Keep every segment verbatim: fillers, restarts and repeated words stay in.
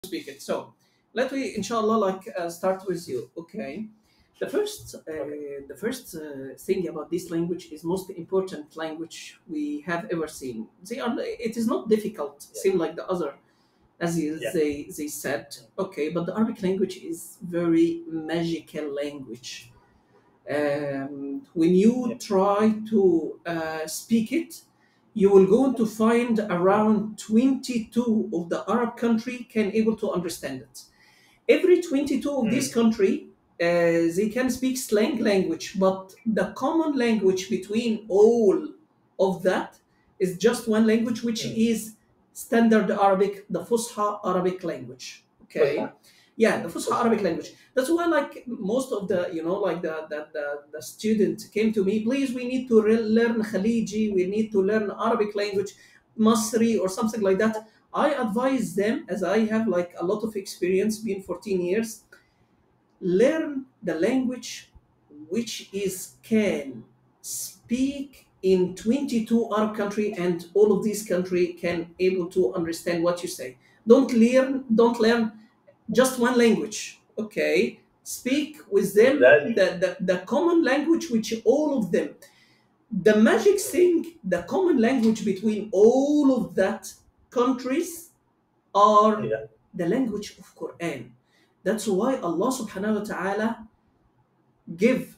speak it. So let me, inshallah, like uh, start with you. Okay. The first, uh, the first uh, thing about this language is most important language we have ever seen. They are. It is not difficult, Yeah. same like the other, as you, Yeah. they they said. Okay, but the Arabic language is very magical language. Um, when you Yeah. try to uh, speak it, you will go to find around twenty-two of the Arab country can able to understand it. Every twenty-two of this Mm. country, uh, they can speak slang language, but the common language between all of that is just one language, which Mm. is standard Arabic, the Fusha Arabic language. Okay. Fusha. Yeah, the Fusha Fusha. Arabic language. That's why, like most of the, you know, like the the, the, the student came to me, please, we need to re- learn Khaliji, we need to learn Arabic language, Masri or something like that. I advise them, as I have like a lot of experience, been fourteen years, learn the language which is can speak in twenty-two Arab country, and all of these country can able to understand what you say. Don't learn, don't learn just one language. Okay, speak with them Exactly. the, the, the common language which all of them. The magic thing, the common language between all of that countries are Yeah. the language of Quran. That's why Allah subhanahu wa ta'ala give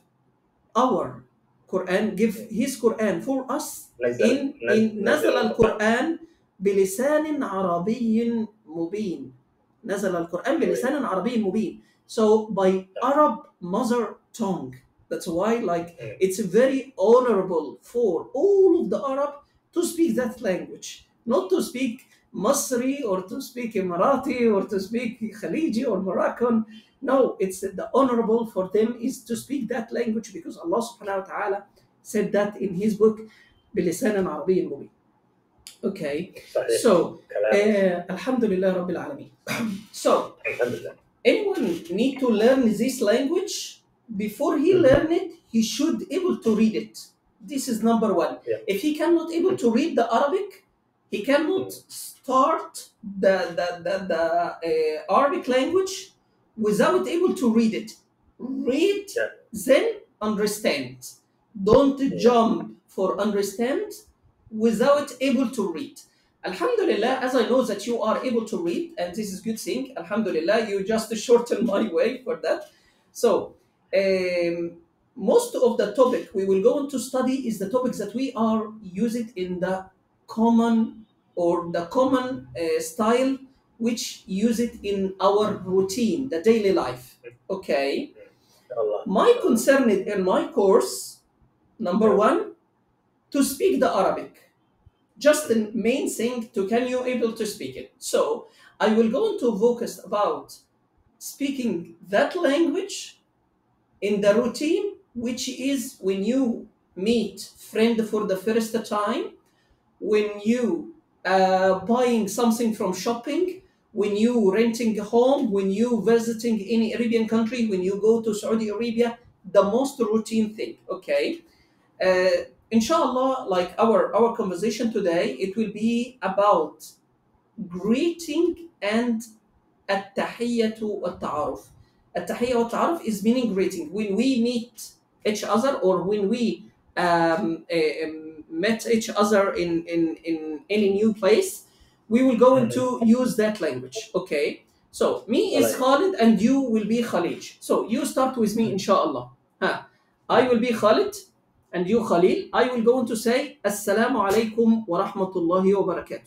our Quran, give His Quran for us نزل in in نزل نزل القرآن. القرآن بلسان عربي مبين. نزل القرآن بلسان عربي مبين. So by Arab mother tongue. That's why like Mm. it's very honorable for all of the Arab to speak that language, not to speak Masri or to speak Emirati or to speak Khaliji or Moroccan. No, it's the honorable for them is to speak that language because Allah subhanahu wa ta'ala said that in His book بلسان عربي مبين. Okay, صحيح. so كلام. uh, Alhamdulillah Rabbil Alameen. So الحمد لله. anyone need to learn this language. Before he Mhm. learn it, he should able to read it. This is number one. Yeah. If he cannot able to read the Arabic, he cannot start the the the, the uh, Arabic language without able to read it. Read, Yeah. then understand. Don't Yeah. jump for understand without able to read. Alhamdulillah, as I know that you are able to read, and this is good thing. Alhamdulillah, you just shorten my way for that. So, um, most of the topic we will go on to study is the topics that we are using in the common or the common uh, style, which use it in our routine, the daily life. Okay. Allah. My concern in my course, number Yeah. one, to speak the Arabic. Just the main thing to can you able to speak it. So I will go into focus about speaking that language in the routine, which is when you meet friend for the first time, when you uh, buying something from shopping, when you renting a home, when you visiting any Arabian country, when you go to Saudi Arabia, the most routine thing. Okay. Uh, inshallah, like our our conversation today, it will be about greeting and التحية والتعارف. التحية والتعارف is meaning greeting. When we meet each other or when we um, uh, um, met each other in, in, in any new place, we will go into use that language. Okay. So me is Khalid and you will be Khalij. So you start with me, inshallah. Huh. I will be Khalid and you Khalil. I will go on to say Assalamu alaikum wa rahmatullahi wa barakatuh.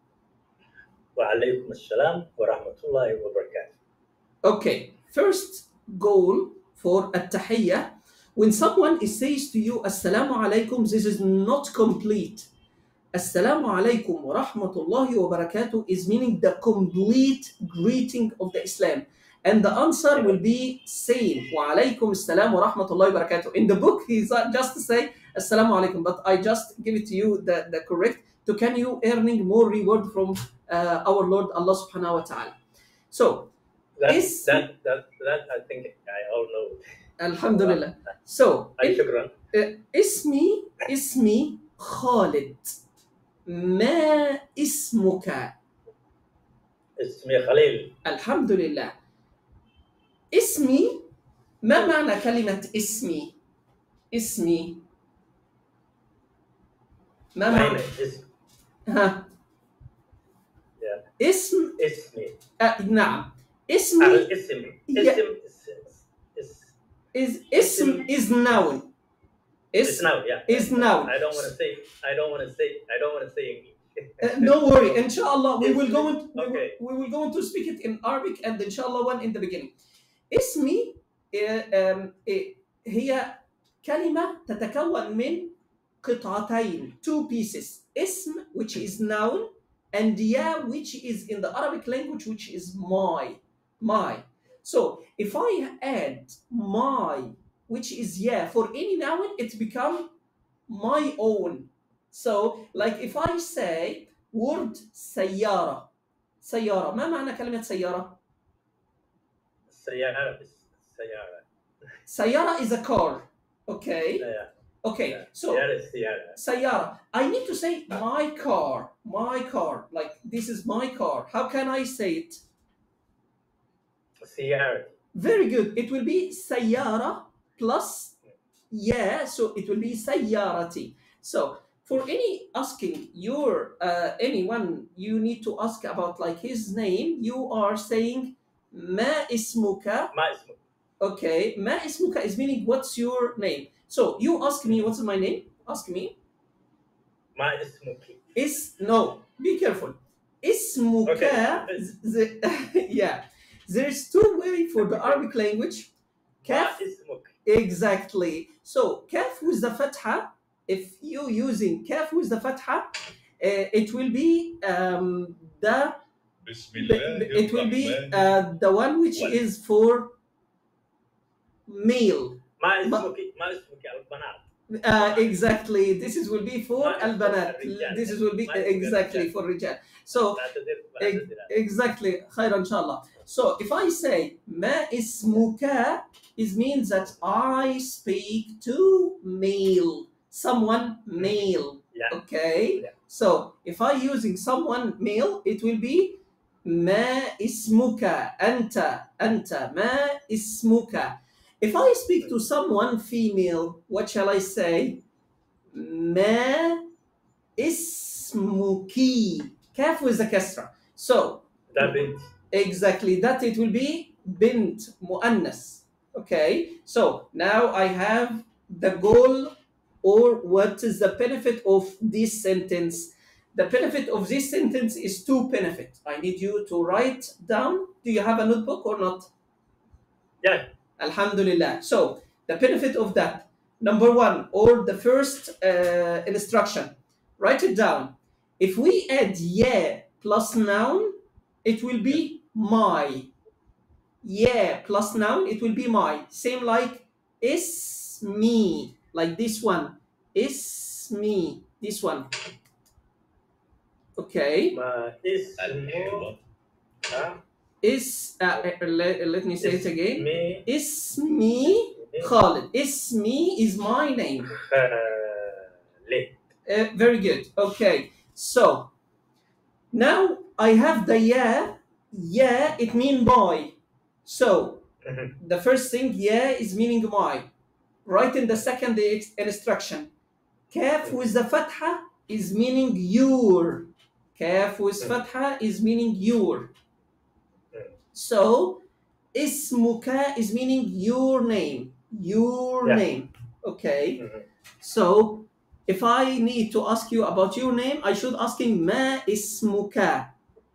وعليكم السلام ورحمة الله وبركاته. Okay, first goal for التحية, when someone says to you Assalamu alaikum, this is not complete. Assalamu alaikum wa rahmatullahi wa barakatuh is meaning the complete greeting of the Islam. And the answer will be same. Wa alaikum assalam wa rahmatullahi wa barakatuh. In the book, he's just to say Assalamu alaikum, but I just give it to you the, the correct to can you earning more reward from uh, our Lord Allah subhanahu wa ta'ala. So That, is that, that, that I think I all know. Alhamdulillah. So أي شكرا. uh, اسمي اسمي خالد. ما اسمك؟ اسمي خليل. الحمد لله. اسمي، ما معنى كلمة اسمي؟ اسمي ما My معنى؟ name is ها yeah. اسم اسمي. آه نعم آه، اسمي الاسم Yeah. اسم is is is اسم اسم- is noun. is اسم now yeah. is noun. I don't want to say I don't want to say I don't want to say English. Uh, no worry, inshallah we will go Ismi, into, we, will, okay. we will go into speak it in Arabic and inshallah one in the beginning. اسمي uh, um, uh, هي كلمة تتكون من قطعتين, two pieces. اسم which is noun and ya which is in the Arabic language which is my, my. So if I add my which is ya for any noun, it become my own. So like if I say word سيارة, سيارة ما معنى كلمة سيارة؟ السيارة السيارة. سيارة is a car. Okay. Yeah. Okay. Yeah. So سيارة السيارة. سيارة. I need to say my car, my car. Like this is my car. How can I say it? السيارة. Very good. It will be سيارة plus yeah, so it will be سيارتي. So for any asking your uh, anyone you need to ask about like his name, you are saying ما اسمك. ما اسمك. Okay, ما اسمك is meaning what's your name. So you ask me what's my name. Ask me. ما اسمك. Is no. Be careful. اسمك. Okay. The, yeah. There's two ways for the Arabic language. ما كاف. اسمك. Exactly. So kaf with the fatha. If you using kaf with the fatha, uh, it will be um, the. It will be uh, the one which is for male. ما اسمك ما اسمك البنات. Uh, exactly. This is will be for ما اسمك البنات. الرجال. This is will be ما اسمك exactly الرجال. for رجال. So بعتذر- ex- بعتذر. exactly. خير إن شاء الله. So if I say ما اسمك, it means that I speak to male, someone male. Yeah. Okay. Yeah. So if I using someone male, it will be ما اسمك أنت أنت ما اسمك. If I speak to someone female, what shall I say? ما اسمك. كاف with the كسرة. So ده بنت. exactly that it will be بنت مؤنث. Okay, so now I have the goal or what is the benefit of this sentence. The benefit of this sentence is two benefits. I need you to write down. Do you have a notebook or not? Yeah. Alhamdulillah. So the benefit of that, number one, or the first uh, instruction, write it down. If we add yeah plus noun, it will be my. Yeah plus noun, it will be my. Same like is me, like this one. Is me, this one. Okay. ما اسمه. ها؟ Is uh, uh, let, let me say it again. اسمي Ismi Khalid. Ismi is my name. خالد. Uh, very good. Okay. So now I have the yeah. Yeah, it means my. So the first thing yeah is meaning my. Right in the second ex- instruction. Kaf with the fatha is meaning your. Kaf with fatha is meaning your. So ismuka is meaning your name. Your Yeah. name. Okay. So if I need to ask you about your name, I should asking ma ismuka.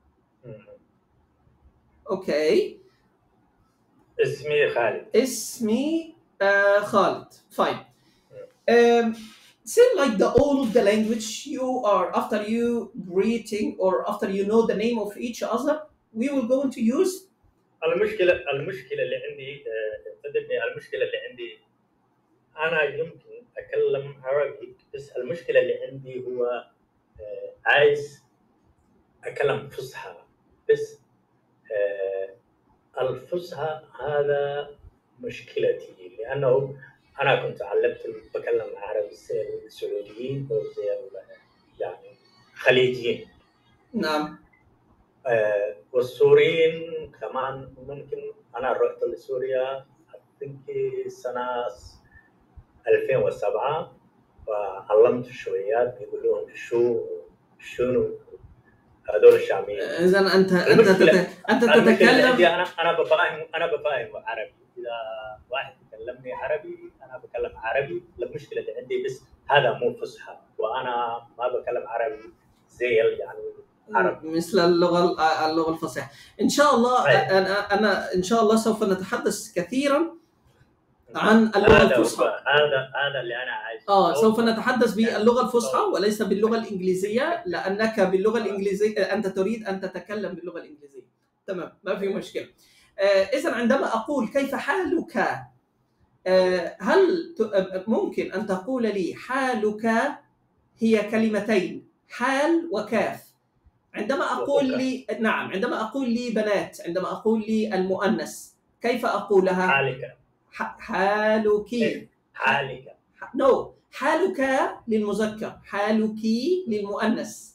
Okay. اسمي خالد. Ismi uh, Khalid. Fine. Um, same like the all of the language you are after you greeting or after you know the name of each other, we will go into use. المشكلة المشكلة اللي عندي صدقني المشكلة اللي عندي أنا يمكن أتكلم عربي بس المشكلة اللي عندي هو آه، عايز أتكلم فصحى بس آه، الفصحى هذا مشكلتي لأنه أنا كنت علمت بكلم عربي السعوديين أو زي يعني خليجيين. نعم. آه، والسوريين كمان ممكن. أنا رحت لسوريا أتذكر سنة ألفين وسبعة وعلمت شويات يقولون شو شنو هذول الشاميين. اذا انت انت تت... انت تتكلم. انا انا بفاهم انا بفاهم عربي. اذا واحد يكلمني عربي انا بكلم عربي. المشكله اللي عندي بس هذا مو فصحى وانا ما بكلم عربي زي يعني عربي مثل اللغه اللغه الفصيحه. ان شاء الله انا انا ان شاء الله سوف نتحدث كثيرا عن اللغه الفصحى. هذا هذا اللي انا عايز. اه سوف نتحدث باللغه الفصحى وليس باللغه الانجليزيه، لانك باللغه الانجليزيه انت تريد ان تتكلم باللغه الانجليزيه. تمام، ما في مشكله. آه اذا عندما اقول كيف حالك، آه هل ممكن ان تقول لي حالك هي كلمتين، حال وكاف. عندما اقول لي نعم عندما اقول لي بنات، عندما اقول لي المؤنث كيف اقولها؟ حالك. حالك. حالك. نو no. حالك للمذكر، حالك للمؤنث.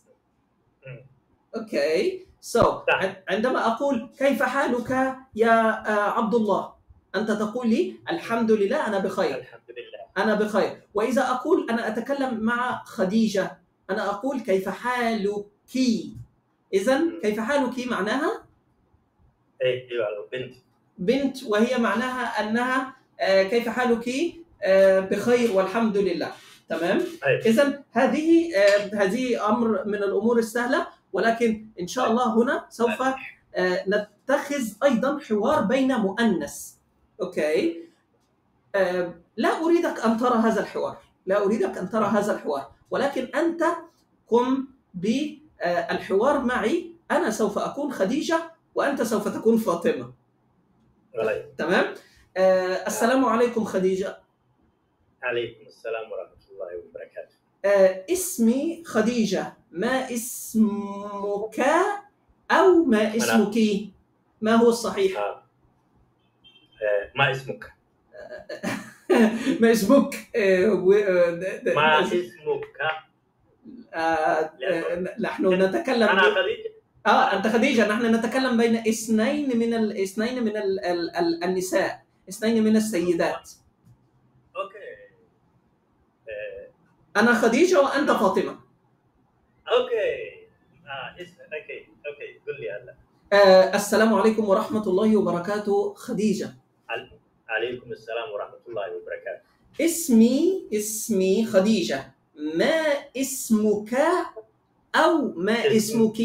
اوكي سو عندما اقول كيف حالك يا عبد الله، انت تقول لي الحمد لله انا بخير. الحمد لله انا بخير. واذا اقول انا اتكلم مع خديجه، انا اقول كيف حالك. اذا كيف حالك معناها ايوه بنت. بنت، وهي معناها انها كيف حالك بخير والحمد لله. تمام. اذا هذه هذه امر من الامور السهله، ولكن ان شاء الله هنا سوف نتخذ ايضا حوار بين مؤنث. اوكي لا اريدك ان ترى هذا الحوار، لا اريدك ان ترى هذا الحوار، ولكن انت قم بالحوار معي. انا سوف اكون خديجه وانت سوف تكون فاطمه. تمام. آه السلام عليكم خديجة. عليكم السلام ورحمة الله وبركاته. آه اسمي خديجة، ما اسمك أو ما اسمك؟ ما هو الصحيح؟ آه. آه. ما اسمك؟ ما اسمك؟ آه و... آه ما اسمك؟ آه نحن نتكلم. أنا خديجة. اه انت خديجه. نحن نتكلم بين اثنين من الاثنين من ال ال ال النساء، اثنين من السيدات. اوكي. انا خديجه وانت فاطمه. اوكي. اه اسم اوكي اوكي قل لي هلا. آه السلام عليكم ورحمه الله وبركاته خديجه. عليكم السلام ورحمه الله وبركاته. اسمي اسمي خديجه، ما اسمك او ما اسمي. اسمك؟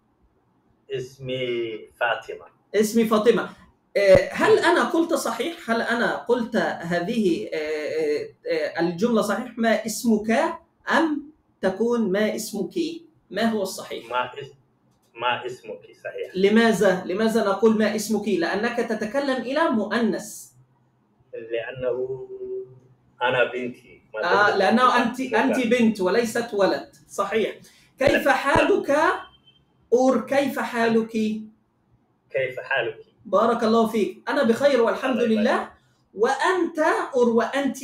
اسمي فاطمة. اسمي فاطمة. هل أنا قلت صحيح؟ هل أنا قلت هذه الجملة صحيح؟ ما اسمك أم تكون ما اسمك؟ ما هو الصحيح؟ ما اسم ما اسمك صحيح. لماذا؟ لماذا نقول ما اسمك؟ لأنك تتكلم إلى مؤنث. لأنه أنا بنتي. آه لأنه أنت أنت بنت وليست ولد. صحيح. كيف حالك؟ أور كيف حالك؟ كيف حالك؟ بارك الله فيك. أنا بخير والحمد لله. وأنت أور وأنت؟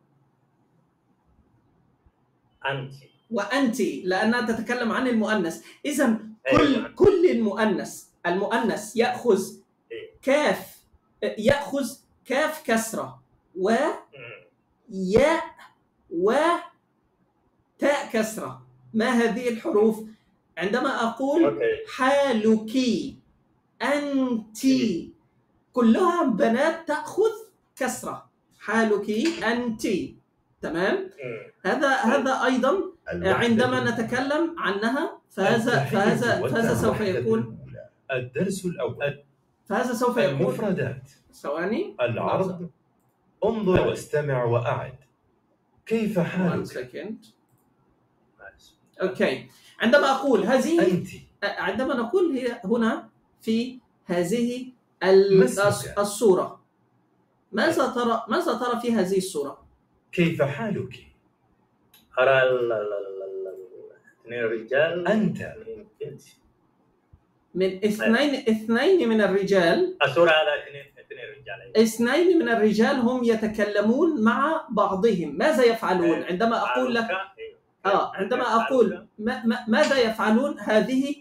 أنت. وأنت لأنها تتكلم عن المؤنث. إذا كل أيوة. كل المؤنث المؤنث يأخذ كاف يأخذ كاف كسرة و ياء و تاء كسرة. ما هذه الحروف؟ عندما أقول حالك أنت كلها بنات تأخذ كسرة. حالك أنت. تمام. هذا هذا أيضا عندما نتكلم عنها فهذا فهذا فهذا سوف يكون الدرس الأول. فهذا سوف يكون المفردات. ثواني. العرض. انظر واستمع وأعد. كيف حالك؟ أوكي. عندما أقول هذه أنت. عندما نقول هي هنا في هذه الصورة، ماذا ترى ماذا ترى في هذه الصورة؟ كيف حالك؟ أرى اثنين رجال. أنت. أنت. من اثنين اثنين من الرجال. الصورة هذا اثنين اثنين رجال. اثنين من الرجال هم يتكلمون مع بعضهم. ماذا يفعلون؟ عندما أقول لك آه عندما أقول ما ما ماذا يفعلون؟ هذه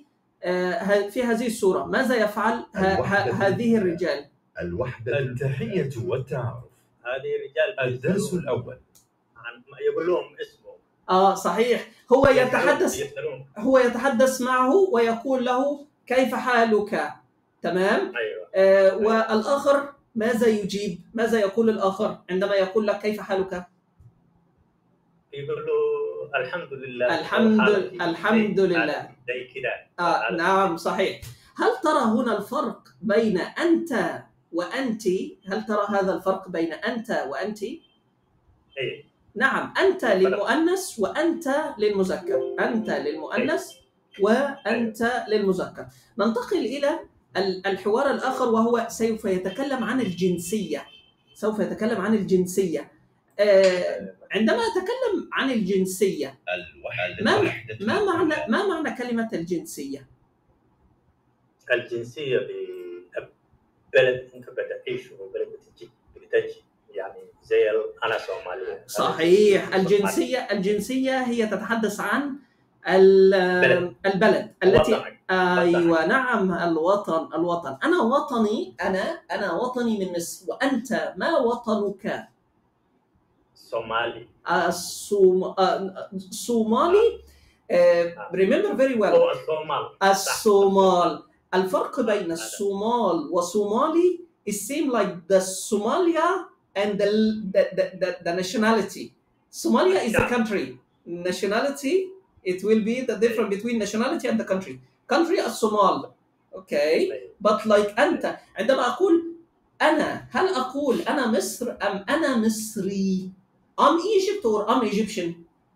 آه في هذه الصورة ماذا يفعل هذه الرجال؟ الوحدة التحية والتعارف. هذه رجال الدرس الأول يقول لهم اسمه. آه صحيح، هو يتحدث هو يتحدث معه ويقول له كيف حالك؟ تمام؟ أيوة. آه أيوة. والآخر ماذا يجيب؟ ماذا يقول الآخر عندما يقول لك كيف حالك؟ يقول له الحمد لله. الحمد الحمد لله. زي كده. آه نعم صحيح. هل ترى هنا الفرق بين أنت وأنت؟ هل ترى هذا الفرق بين أنت وأنت؟ إيه. نعم، أنت للمؤنث وأنت للمذكر، أنت للمؤنث وأنت للمذكر. ننتقل إلى الحوار الآخر وهو سوف يتكلم عن الجنسية. سوف يتكلم عن الجنسية. آه عندما أتكلم عن الجنسية ما ما معنى ما معنى كلمة الجنسية؟ الجنسية ببلد أنت بتعيش وبلد بتجي بتجي يعني زي أنا صومالي. صحيح. الجنسية الجنسية هي تتحدث عن البلد, البلد التي وطنك. أيوة نعم الوطن الوطن أنا وطني أنا أنا وطني من مصر. وأنت ما وطنك؟ صومالي. الصوم الصومالي. remember very well. الصومال. الصومال. الفرق بين الصومال وصومالي is same like the Somalia and the the, the, the nationality. Somalia is the country. Nationality, it will be the difference between nationality and the country. Country الصومال. Okay. But like أنت عندما أقول أنا هل أقول أنا مصر أم أنا مصري؟ I'm Egypt or I'm Egyptian?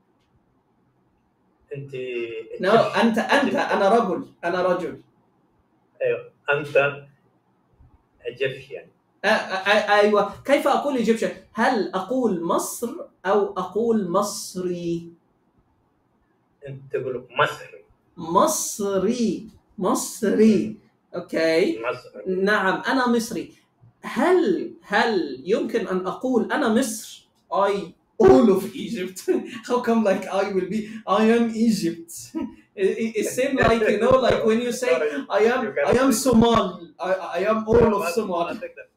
أنت. No أنت أنت أنا رجل أنا رجل. أيوة أنت Egyptian. أيوة. كيف أقول Egyptian؟ هل أقول مصر أو أقول مصري؟ أنت تقول مصري. مصري مصري. أوكي. مصري. نعم أنا مصري. هل هل يمكن أن أقول أنا مصر؟ I all of Egypt. How come like I will be I am Egypt? It, it seems like you know like when you say I am I am Somali. I, I am all of Somali.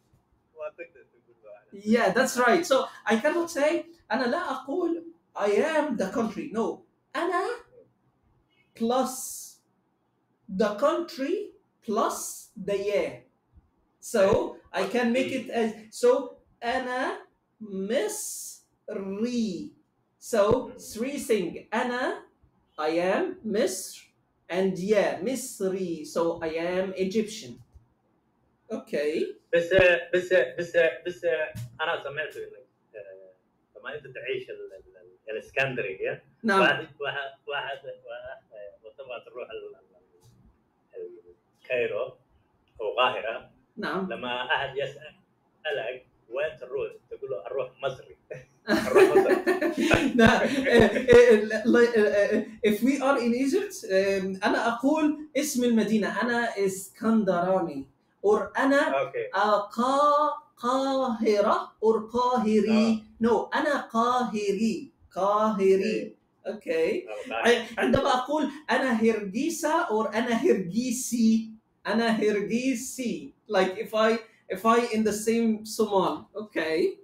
Yeah, that's right. So I cannot say أنا لا أقول I am the country. No. أنا plus the country plus the year. So I can make it as so أنا مصري. So three things. أنا I am مصر and yeah مصري. So I am Egyptian. Okay. بس بس بس بس أنا سمعت إنك لما أنت تعيش الإسكندرية. نعم. واحد واحد واحد وطبعا تروح الكايرو أو القاهرة. نعم. لما أحد يسألك وين تروح تقول له أروح مصري. أروح مصر. If we are in Egypt أنا أقول اسم المدينة أنا إسكندراني or أنا قاهرة or قاهري. No أنا قاهري قاهري. Okay. عندما أقول أنا هرجيسة or أنا هرجيسي أنا هرجيسي. Like if I if I in the same Somal. Okay.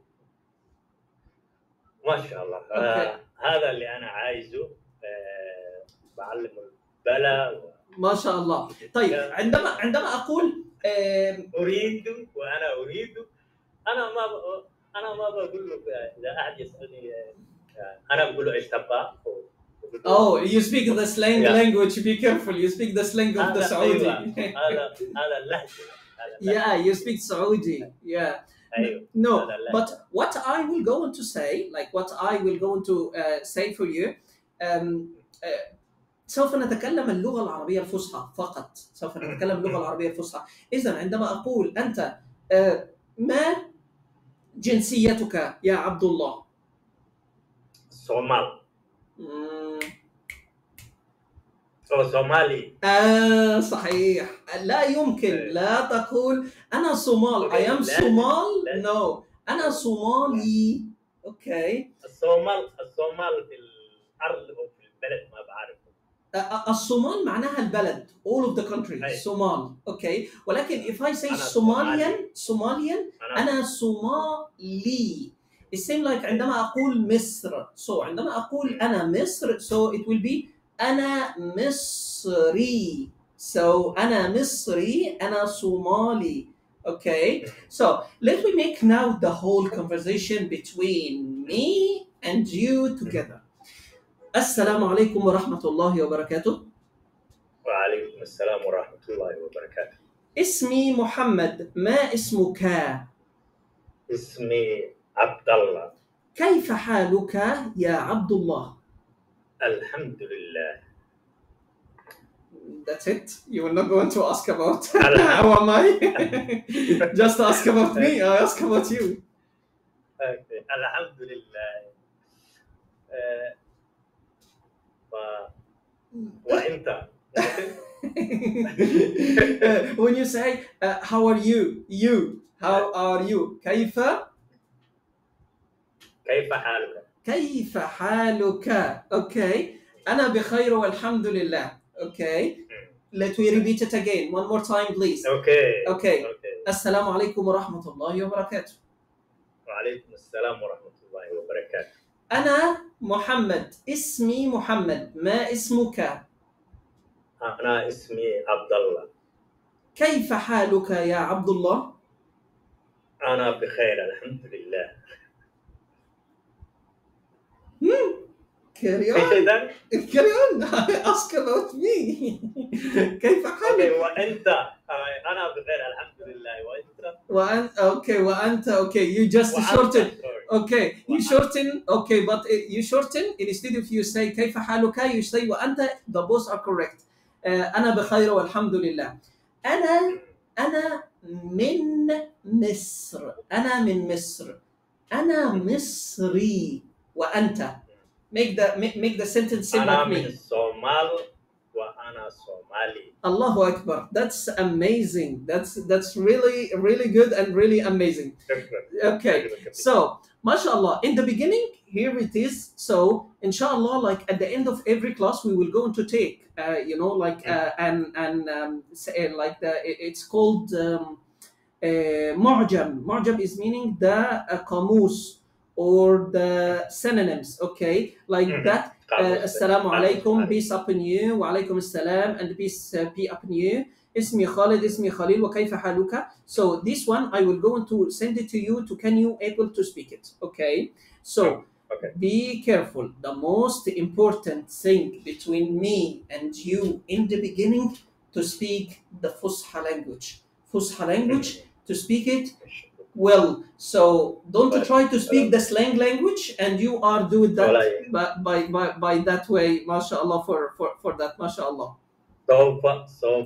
ما شاء الله. Okay. آه هذا اللي أنا عايزه. آه بعلم البلا. ما شاء الله. طيب عندما عندما أقول آه أريد وأنا أريد أنا ما ب... أنا ما بقول له إذا أحد يسألني أنا بقول له إيش تبغى. Oh, you speak the slang yeah. language. Be careful. You speak the slang of the Saudi. هذا هذا اللهجة. Yeah, you speak Saudi. Yeah. No, but what I will go on to say, like what I will go on to uh, say for you, um, uh, سوف نتكلم اللغة العربية الفصحى فقط. سوف نتكلم اللغة العربية الفصحى. إذا عندما أقول أنت uh, ما جنسيتك يا عبد الله؟ صومال. مم. صومالي. آه صحيح. لا يمكن لا تقول أنا صومال. I am صومال. No. أنا صومالي. أوكي. الصومال الصومال في الأرض أو في البلد ما بعرف. الصومال معناها البلد all of the country أي. صومال اوكي ولكن if I say أنا Somalian Somalian أنا أنا صومالي the same like عندما أقول مصر so عندما أقول أنا مصر so it will be أنا مصري so أنا مصري أنا صومالي okay so let me make now the whole conversation between me and you together السلام عليكم ورحمة الله وبركاته وعليكم السلام ورحمة الله وبركاته. اسمي محمد ما اسمك؟ اسمي عبد الله. كيف حالك يا عبد الله؟ الحمد لله. That's it? You will not go on to ask about how am I? Just ask about me, I ask about you. Okay. الحمد لله. آه، و... وأنت When you say uh, how are you? You how are you? كيف كيف حالك؟ كيف حالك؟ Okay أنا بخير والحمد لله. Okay let me repeat it again one more time please. Okay. Okay. Okay. السلام عليكم ورحمة الله وبركاته. وعليكم السلام ورحمة الله وبركاته. أنا محمد اسمي محمد ما اسمك؟ أنا اسمي عبد الله. كيف حالك يا عبد الله؟ أنا بخير الحمد لله. carry في on شيء carry on ask about me. كيف أوكي حالك؟ وأنت آه، أنا بخير الحمد لله وأنت وأنت okay وأنت okay you just وأنت shorten sorry. okay you وأنت. shorten okay but uh, you shorten instead of you say كيف حالك you say وأنت the both are correct. uh, أنا بخير والحمد لله. أنا أنا من مصر أنا من مصر أنا مصري وأنت make the make, make the sentence say أنا like من me. الصومال وأنا صومالي. Allahu Akbar. That's amazing. That's that's really really good and really amazing. شكرا. Okay. So, mashallah, in the beginning, here it is. So, inshallah, like at the end of every class, we will go into take, uh, you know, like, uh, and, and um, say, like, the, it- it's called um, uh, mu'jam. Mu'jam is meaning the uh, qamus or the synonyms, okay? Like Mhm. that. Uh, قاموس. Assalamu قاموس alaikum, عربي. peace upon you, wa alaikum assalam, and peace uh, be upon you. اسمي خالد اسمي خليل وكيف حالك. So this one I will go into send it to you to can you able to speak it. Okay. So Okay. be careful. The most important thing between me and you in the beginning to speak the Fusha language. Fusha language to speak it well. So don't Well, try to speak well. the slang language and you are doing that Well, I- by, by, by, by that way. MashaAllah for, for, for that. MashaAllah. سوف سوف